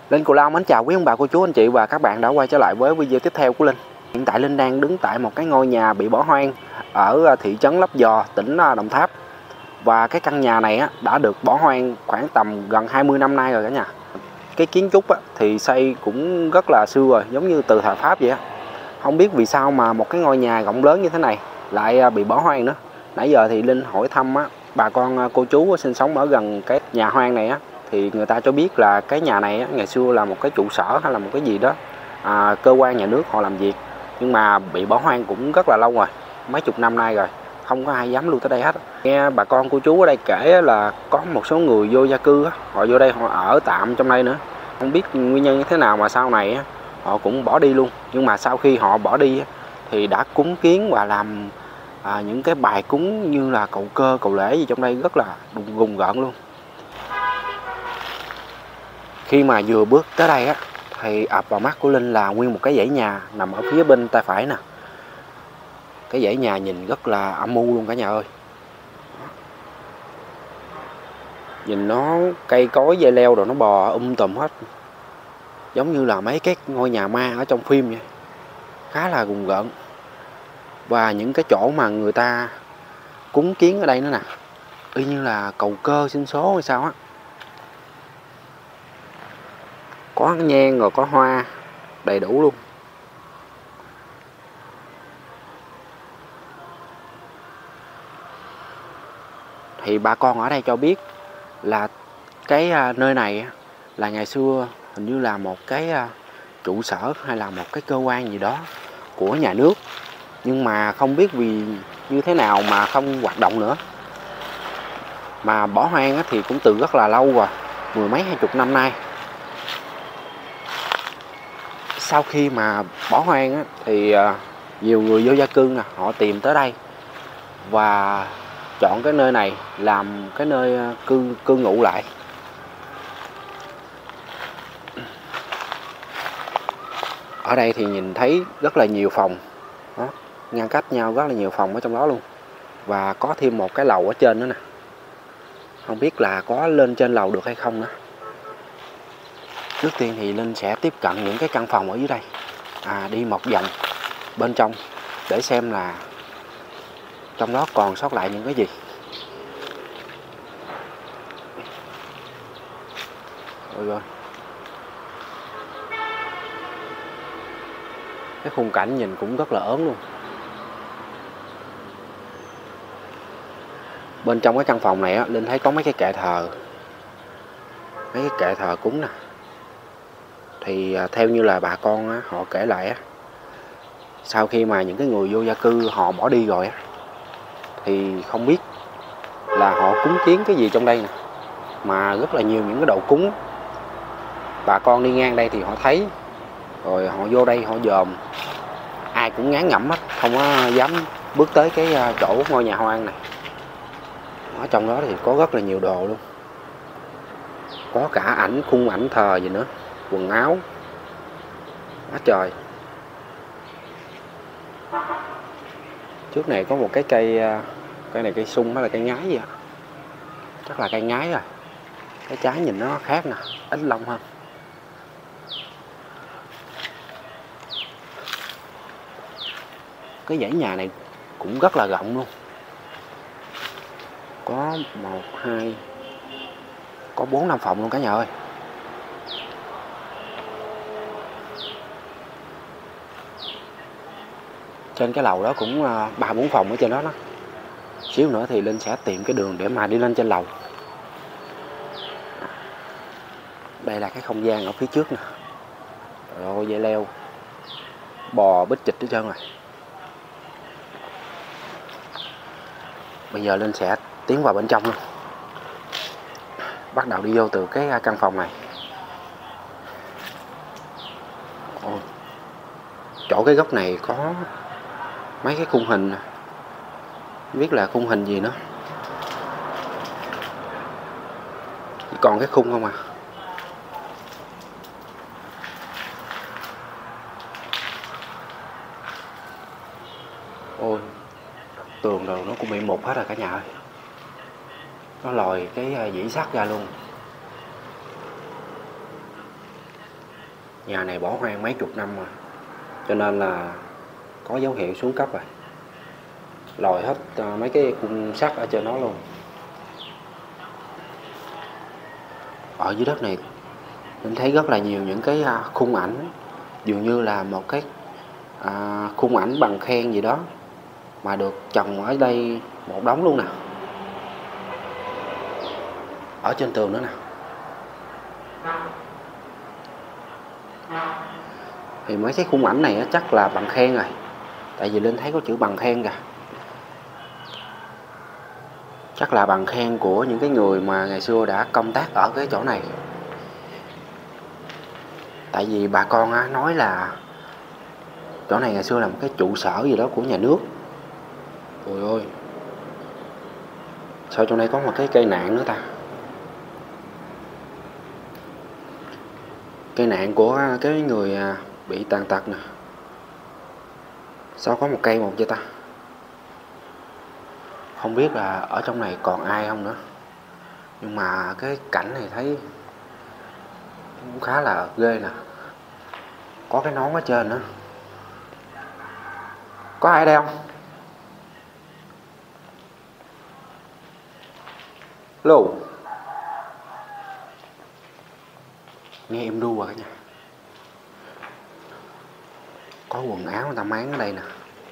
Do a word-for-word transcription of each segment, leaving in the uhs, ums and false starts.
Linh Cù Lao mến chào quý ông bà, cô chú, anh chị và các bạn đã quay trở lại với video tiếp theo của Linh. Hiện tại Linh đang đứng tại một cái ngôi nhà bị bỏ hoang ở thị trấn Lấp Vò, tỉnh Đồng Tháp. Và cái căn nhà này đã được bỏ hoang khoảng tầm gần hai mươi năm nay rồi cả nhà. Cái kiến trúc thì xây cũng rất là xưa rồi, giống như từ thời Pháp vậy á. Không biết vì sao mà một cái ngôi nhà rộng lớn như thế này lại bị bỏ hoang nữa. Nãy giờ thì Linh hỏi thăm bà con cô chú sinh sống ở gần cái nhà hoang này á, thì người ta cho biết là cái nhà này á, ngày xưa là một cái trụ sở hay là một cái gì đó, à, cơ quan nhà nước họ làm việc, nhưng mà bị bỏ hoang cũng rất là lâu rồi, mấy chục năm nay rồi, không có ai dám lưu tới đây hết. Nghe bà con cô chú ở đây kể là có một số người vô gia cư á, họ vô đây họ ở tạm trong đây nữa, không biết nguyên nhân như thế nào mà sau này á, họ cũng bỏ đi luôn. Nhưng mà sau khi họ bỏ đi á, thì đã cúng kiến và làm à, những cái bài cúng như là cầu cơ cầu lễ gì trong đây rất là gùng gợn luôn. Khi mà vừa bước tới đây á, thì ập vào mắt của Linh là nguyên một cái dãy nhà nằm ở phía bên tay phải nè. Cái dãy nhà nhìn rất là âm u luôn cả nhà ơi. Nhìn nó cây cối dây leo rồi nó bò um tùm hết, giống như là mấy cái ngôi nhà ma ở trong phim vậy, khá là gùng gợn. Và những cái chỗ mà người ta cúng kiến ở đây nữa nè, y như là cầu cơ xin số hay sao á. Có nhang rồi có hoa đầy đủ luôn. Thì bà con ở đây cho biết là cái nơi này là ngày xưa hình như là một cái trụ sở hay là một cái cơ quan gì đó của nhà nước, nhưng mà không biết vì như thế nào mà không hoạt động nữa, mà bỏ hoang thì cũng từ rất là lâu rồi, mười mấy hai chục năm nay. Sau khi mà bỏ hoang á, thì nhiều người vô gia cư nè, họ tìm tới đây và chọn cái nơi này làm cái nơi cư cư ngụ lại. Ở đây thì nhìn thấy rất là nhiều phòng đó, ngăn cách nhau rất là nhiều phòng ở trong đó luôn, và có thêm một cái lầu ở trên nữa nè, không biết là có lên trên lầu được hay không nữa. Trước tiên thì Linh sẽ tiếp cận những cái căn phòng ở dưới đây, à, đi một vòng bên trong để xem là trong đó còn sót lại những cái gì. Ôi rồi, cái khung cảnh nhìn cũng rất là ớn luôn. Bên trong cái căn phòng này á, Linh thấy có mấy cái kệ thờ, mấy cái kệ thờ cúng nè. Thì theo như là bà con á, họ kể lại á, sau khi mà những cái người vô gia cư họ bỏ đi rồi á, thì không biết là họ cúng kiến cái gì trong đây nè, mà rất là nhiều những cái đồ cúng. Bà con đi ngang đây thì họ thấy, rồi họ vô đây họ dòm, ai cũng ngán ngẩm hết, không có dám bước tới cái chỗ ngôi nhà hoang này. Ở trong đó thì có rất là nhiều đồ luôn, có cả ảnh, khung ảnh thờ gì nữa, quần áo, quá trời. Trước này có một cái cây, cây này cây sung hay là cây ngái gì ạ? Chắc là cây ngái rồi. Cái trái nhìn nó khác nè, ít lông hơn. Cái dãy nhà này cũng rất là rộng luôn. Có một, hai, có bốn, năm phòng luôn cả nhà ơi. Trên cái lầu đó cũng ba bốn phòng ở trên đó đó. Xíu nữa thì Linh sẽ tìm cái đường để mà đi lên trên lầu. Đây là cái không gian ở phía trước nè. Rồi dây leo, bò bít chịch hết trơn rồi. Bây giờ Linh sẽ tiến vào bên trong luôn. Bắt đầu đi vô từ cái căn phòng này. Ôi, chỗ cái góc này có mấy cái khung hình nè, không biết là khung hình gì nữa, chỉ còn cái khung không à. Ôi, tường đồ nó cũng bị mục hết rồi cả nhà ơi, nó lòi cái dĩ sắt ra luôn. Nhà này bỏ hoang mấy chục năm rồi, cho nên là có dấu hiệu xuống cấp rồi. Lòi hết mấy cái khung sắt ở trên nó luôn. Ở dưới đất này mình thấy rất là nhiều những cái khung ảnh, dường như là một cái à, khung ảnh bằng khen gì đó mà được chồng ở đây một đống luôn nè. Ở trên tường nữa nè. Thì mấy cái khung ảnh này á, chắc là bằng khen rồi, tại vì Linh thấy có chữ bằng khen kìa. Chắc là bằng khen của những cái người mà ngày xưa đã công tác ở cái chỗ này. Tại vì bà con á, nói là chỗ này ngày xưa là một cái trụ sở gì đó của nhà nước. Ôi ôi, sao chỗ này có một cái cây nạn nữa ta? Cây nạn của cái người bị tàn tật nè. Sao có một cây một vậy ta? Không biết là ở trong này còn ai không nữa. Nhưng mà cái cảnh này thấy cũng khá là ghê nè. Có cái nón ở trên nữa. Có ai đây không? Hello. Nghe em đu à cả nhà. Có quần áo người ta máng ở đây nè.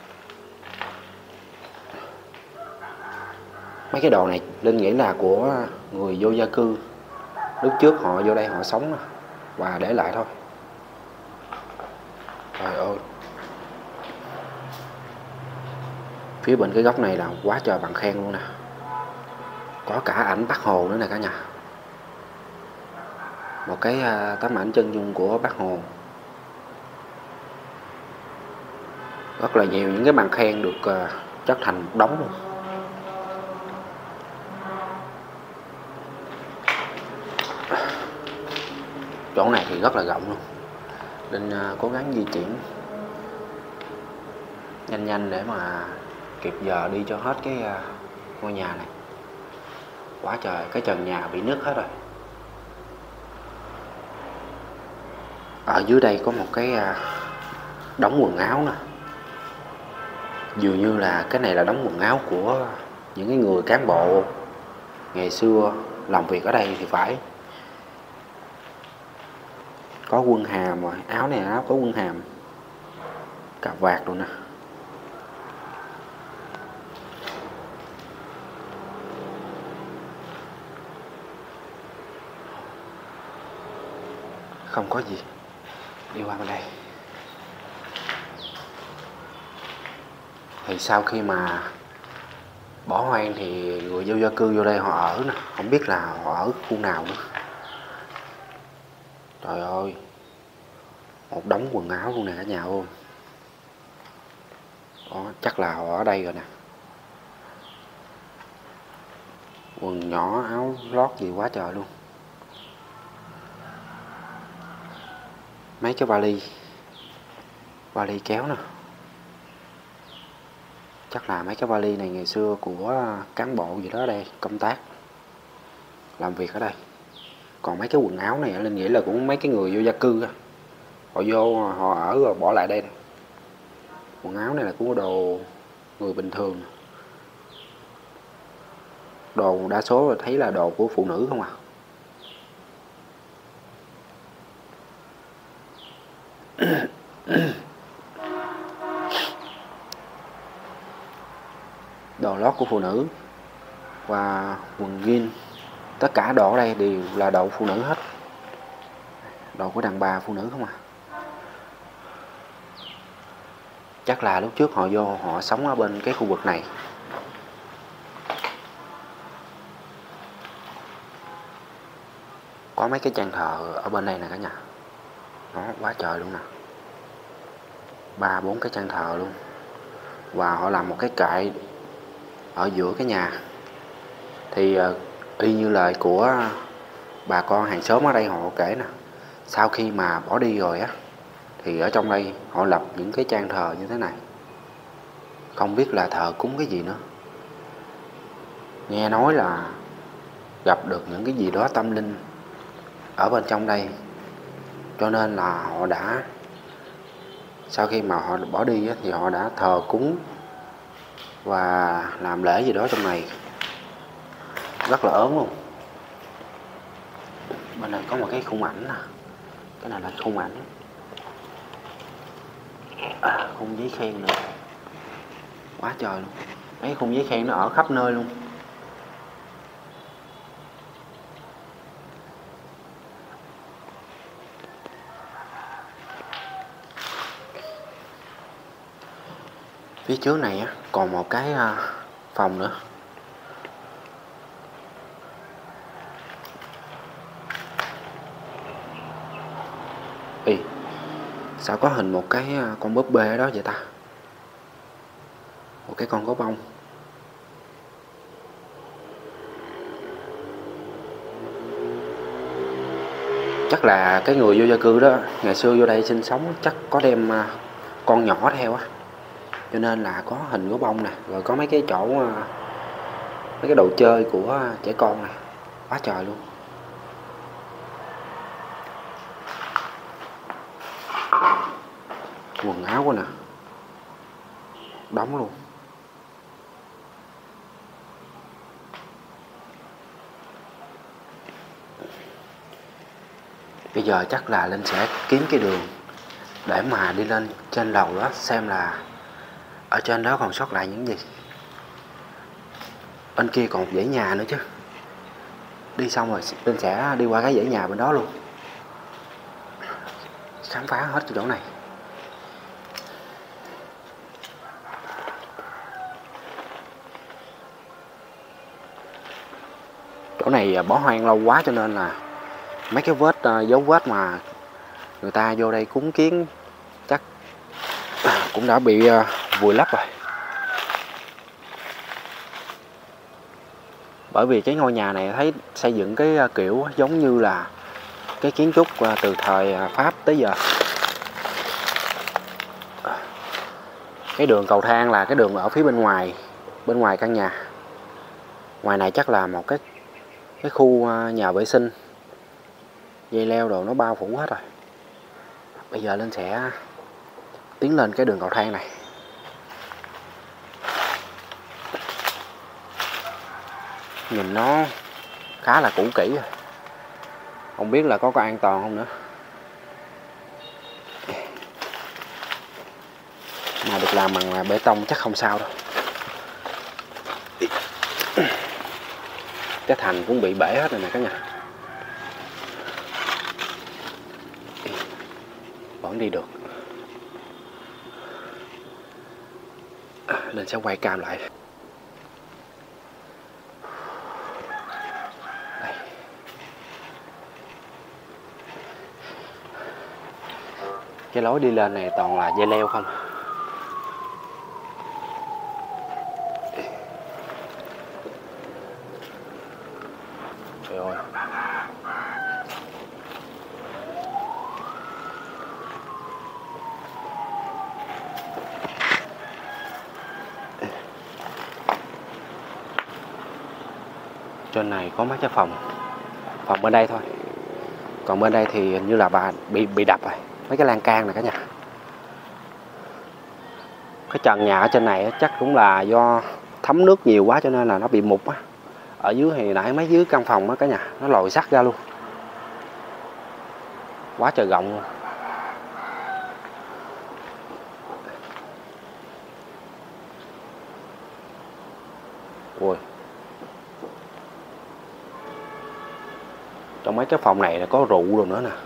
Mấy cái đồ này Linh nghĩ là của người vô gia cư. Lúc trước họ vô đây họ sống và để lại thôi. Trời ơi. Phía bên cái góc này là quá trời bằng khen luôn nè. Có cả ảnh Bác Hồ nữa nè cả nhà. Một cái tấm ảnh chân dung của Bác Hồ. Rất là nhiều những cái bằng khen được chất thành một đống luôn. Chỗ này thì rất là rộng luôn. Linh cố gắng di chuyển nhanh nhanh để mà kịp giờ đi cho hết cái ngôi nhà này. Quá trời, cái trần nhà bị nứt hết rồi. Ở dưới đây có một cái đống quần áo nè. Dường như là cái này là đống quần áo của những cái người cán bộ ngày xưa làm việc ở đây thì phải. Có quân hàm rồi, áo này áo có quân hàm, cà vạt luôn nè. Không có gì. Đi qua bên đây. Thì sau khi mà bỏ hoang thì người vô gia cư vô đây họ ở nè. Không biết là họ ở khu nào nữa. Trời ơi. Một đống quần áo luôn nè cả nhà ơi. Đó, chắc là họ ở đây rồi nè. Quần nhỏ, áo lót gì quá trời luôn. Mấy cái vali. Vali kéo nè. Chắc là mấy cái vali này ngày xưa của cán bộ gì đó ở đây công tác làm việc ở đây. Còn mấy cái quần áo này Linh nghĩ là cũng mấy cái người vô gia cư á. Họ vô họ ở rồi bỏ lại đây nè. Quần áo này là cũng có đồ người bình thường. Đồ đa số là thấy là đồ của phụ nữ không à. Đồ lót của phụ nữ và quần jean. Tất cả đồ ở đây đều là đồ phụ nữ hết. Đồ của đàn bà phụ nữ không à. Chắc là lúc trước họ vô họ sống ở bên cái khu vực này. Có mấy cái trang thờ ở bên đây nè cả nhà. Nó quá trời luôn nè. Ba bốn cái trang thờ luôn. Và họ làm một cái kệ ở giữa cái nhà. Thì y như lời của bà con hàng xóm ở đây họ kể nè. Sau khi mà bỏ đi rồi á, thì ở trong đây họ lập những cái trang thờ như thế này. Không biết là thờ cúng cái gì nữa. Nghe nói là gặp được những cái gì đó tâm linh ở bên trong đây. Cho nên là họ đã, sau khi mà họ bỏ đi á, thì họ đã thờ cúng và làm lễ gì đó trong này rất là ớn luôn. Bên này có một cái khung ảnh nè, cái này là khung ảnh, à, khung giấy khen nữa, quá trời luôn. Mấy khung giấy khen nó ở khắp nơi luôn. Phía trước này á còn một cái phòng nữa. Ê, sao có hình một cái con búp bê ở đó vậy ta? Một cái con gấu bông. Chắc là cái người vô gia cư đó ngày xưa vô đây sinh sống chắc có đem con nhỏ theo á, cho nên là có hình gấu bông nè, rồi có mấy cái chỗ, mấy cái đồ chơi của trẻ con nè, quá trời luôn. Quần áo quá nè, đóng luôn. Bây giờ chắc là Linh sẽ kiếm cái đường để mà đi lên trên lầu đó, xem là ở trên đó còn sót lại những gì. Bên kia còn một dãy nhà nữa chứ. Đi xong rồi Linh sẽ đi qua cái dãy nhà bên đó luôn, khám phá hết cái chỗ này. Chỗ này bỏ hoang lâu quá cho nên là mấy cái vết, dấu vết mà người ta vô đây cúng kiến chắc cũng đã bị vùi lấp rồi. Bởi vì cái ngôi nhà này thấy xây dựng cái kiểu giống như là cái kiến trúc từ thời Pháp tới giờ. Cái đường cầu thang là cái đường ở phía bên ngoài, bên ngoài căn nhà. Ngoài này chắc là một cái cái khu nhà vệ sinh, dây leo đồ nó bao phủ hết rồi. Bây giờ Linh sẽ tiến lên cái đường cầu thang này. Nhìn nó khá là cũ kỹ rồi, không biết là có có an toàn không nữa. Mà được làm bằng bê tông chắc không sao đâu. Cái thành cũng bị bể hết rồi nè cả nhà. Vẫn đi được. Linh sẽ quay cam lại. Đây. Cái lối đi lên này toàn là dây leo không. Trời ơi. Trên này có mấy cái phòng, phòng bên đây thôi, còn bên đây thì hình như là bà bị bị đập rồi, mấy cái lan can này cả nhà. Cái trần nhà ở trên này chắc cũng là do thấm nước nhiều quá cho nên là nó bị mục á. Ở dưới thì nãy mấy dưới căn phòng á cả nhà, nó lồi sắt ra luôn, quá trời rộng luôn. Ui, trong mấy cái phòng này là có rượu rồi nữa nè.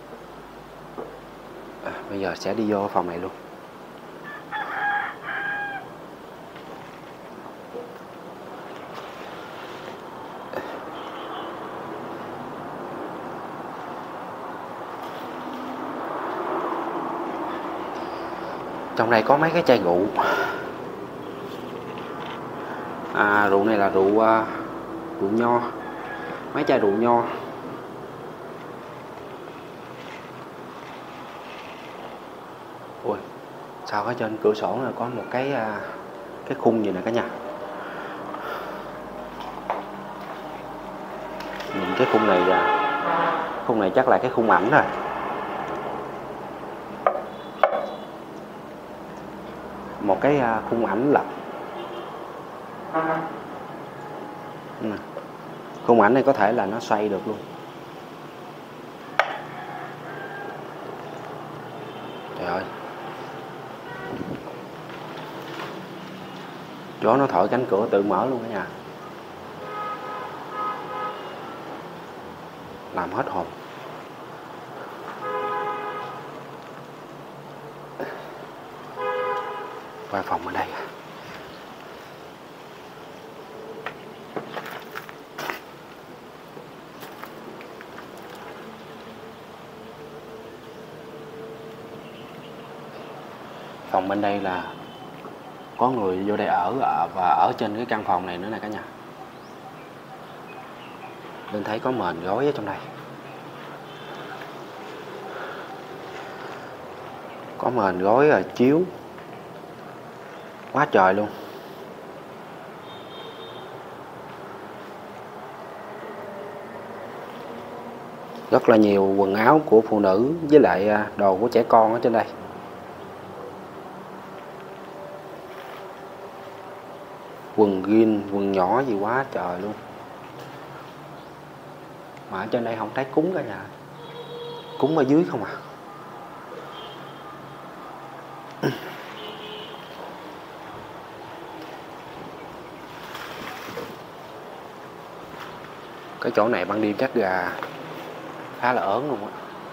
À, bây giờ sẽ đi vô phòng này luôn. Trong này có mấy cái chai rượu. À, rượu này là rượu uh, rượu nho, mấy chai rượu nho. Ui, sao ở trên cửa sổ này có một cái uh, cái khung gì nè cả nhà. Nhìn cái khung này, uh, khung này chắc là cái khung ảnh rồi. một cái khung ảnh lật. Khung ảnh này có thể là nó xoay được luôn. Trời ơi, gió nó thổi cánh cửa tự mở luôn cả nhà, làm hết hồn. Qua phòng ở đây. Phòng bên đây là có người vô đây ở và ở trên cái căn phòng này nữa nè cả nhà. Linh thấy có mền gối ở trong đây. Có mền gối rồi chiếu quá trời luôn. Rất là nhiều quần áo của phụ nữ với lại đồ của trẻ con ở trên đây. Quần jean, quần nhỏ gì quá trời luôn. Mà ở trên đây không thấy cúng cả nhà. Cúng ở dưới không à. Cái chỗ này ban đêm chắc gà khá là ớn luôn á.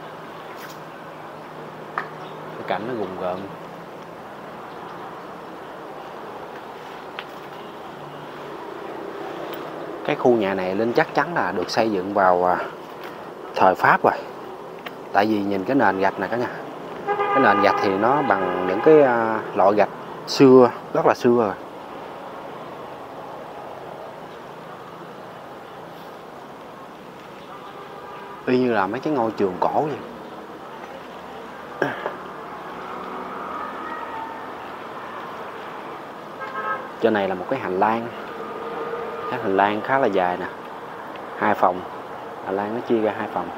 Cái cảnh nó rùng rợn. Cái khu nhà này Linh chắc chắn là được xây dựng vào thời Pháp rồi. Tại vì nhìn cái nền gạch này cả nhà. Cái nền gạch thì nó bằng những cái loại gạch xưa, rất là xưa rồi. Y như là mấy cái ngôi trường cổ vậy. Trên này là một cái hành lang. Cái hành lang khá là dài nè. Hai phòng. Hành lang nó chia ra hai phòng.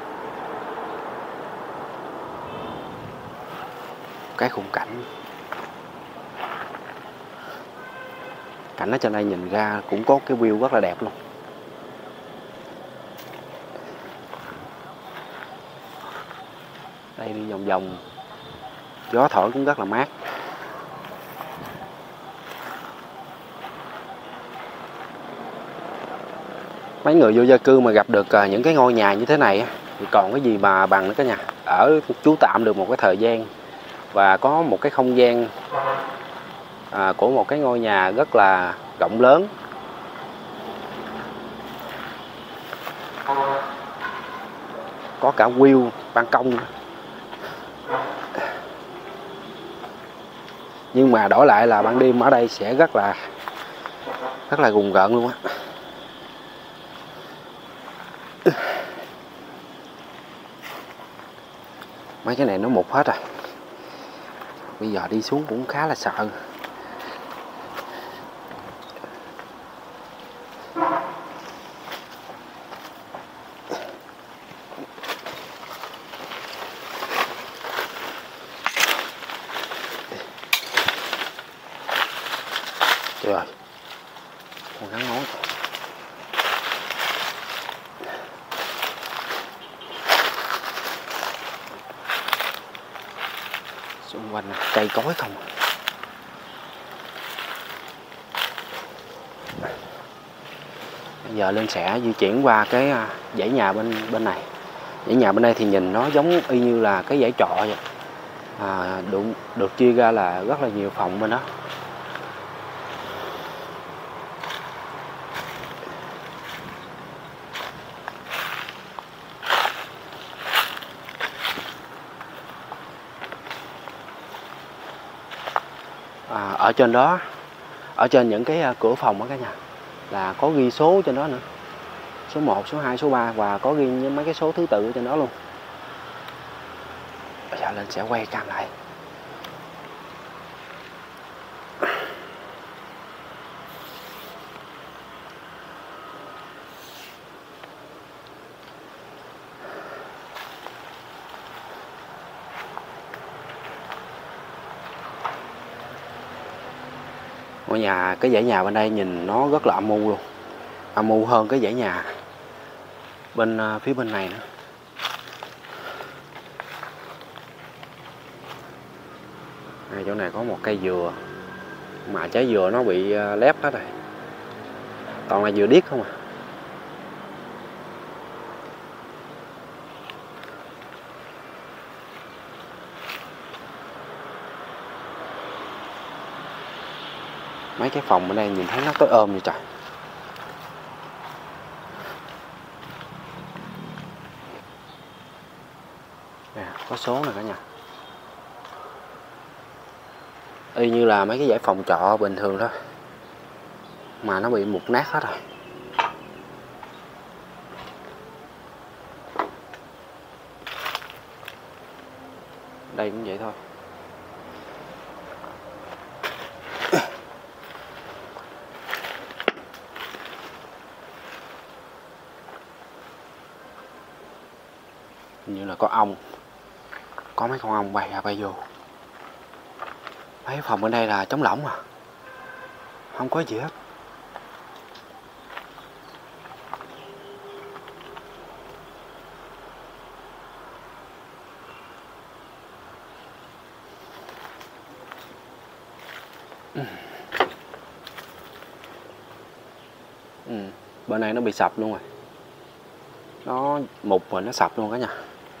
Cái khung cảnh. Cảnh ở trên đây nhìn ra cũng có cái view rất là đẹp luôn. Đây đi vòng vòng. Gió thổi cũng rất là mát. Mấy người vô gia cư mà gặp được những cái ngôi nhà như thế này thì còn cái gì mà bằng nữa cả nhà. Ở trú tạm được một cái thời gian và có một cái không gian à, của một cái ngôi nhà rất là rộng lớn. Có cả view ban công. Nhưng mà đổi lại là ban đêm ở đây sẽ rất là rất là rùng rợn luôn á. Mấy cái này nó mục hết rồi. Bây giờ đi xuống cũng khá là sợ. Trời ơi, con rắn nói. Xung quanh cây cối không. Bây giờ Linh sẽ di chuyển qua cái dãy nhà bên bên này. Dãy nhà bên đây thì nhìn nó giống y như là cái dãy trọ vậy. À, được, được chia ra là rất là nhiều phòng bên đó. À, ở trên đó, ở trên những cái cửa phòng đó cả nhà là có ghi số trên đó nữa. Số một, số hai, số ba và có ghi mấy cái số thứ tự ở trên đó luôn. Bây giờ Linh sẽ quay cam lại. Ngôi nhà, cái dãy nhà bên đây nhìn nó rất là âm u luôn, âm u hơn cái dãy nhà bên uh, phía bên này nữa. Này, chỗ này có một cây dừa mà trái dừa nó bị uh, lép hết rồi, toàn là dừa điếc không à. Mấy cái phòng ở đây nhìn thấy nó tối ôm vậy trời. Nè, có số này cả nhà. Y như là mấy cái dãy phòng trọ bình thường thôi, mà nó bị mục nát hết rồi. Đây cũng vậy thôi. Như là có ong, có mấy con ong bay ra bay vô. Mấy phòng ở đây là trống lỏng à, không có gì hết. Ừ. Ừ. Bên này nó bị sập luôn rồi, nó mục rồi nó sập luôn cả nhà.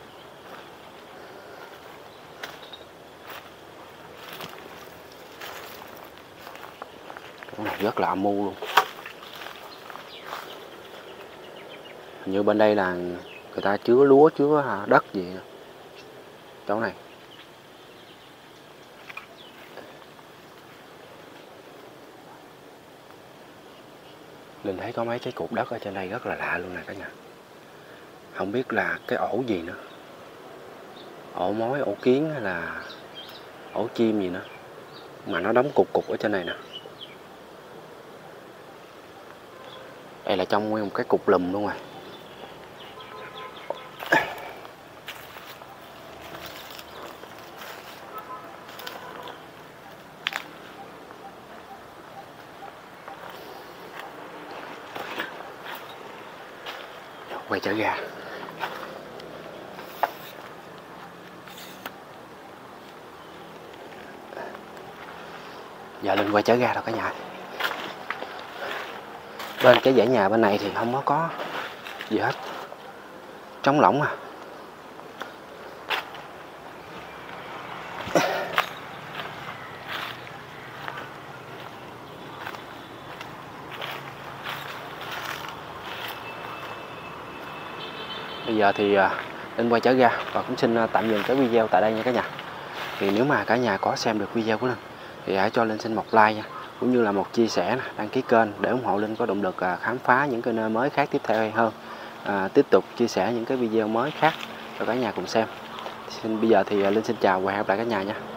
Chỗ này rất là âm u luôn. Hình như bên đây là người ta chứa lúa, chứa đất gì nè. Chỗ này Linh thấy có mấy cái cục đất ở trên đây rất là lạ luôn nè cả nhà. Không biết là cái ổ gì nữa, ổ mối, ổ kiến hay là ổ chim gì nữa, mà nó đóng cục cục ở trên này nè. Đây là trong nguyên một cái cục lùm luôn rồi. Quay trở ra. Giờ Linh quay trở ra rồi cả nhà. Bên cái dãy nhà bên này thì không có có gì hết, trống lỏng à. Bây giờ thì Linh quay trở ra và cũng xin tạm dừng cái video tại đây nha cả nhà. Thì nếu mà cả nhà có xem được video của Linh thì hãy cho Linh xin một like nha, cũng như là một chia sẻ, đăng ký kênh để ủng hộ Linh có động lực khám phá những cái nơi mới khác tiếp theo hay hơn, à, tiếp tục chia sẻ những cái video mới khác cho cả nhà cùng xem. Xin bây giờ thì Linh xin chào và hẹn gặp lại cả nhà nha.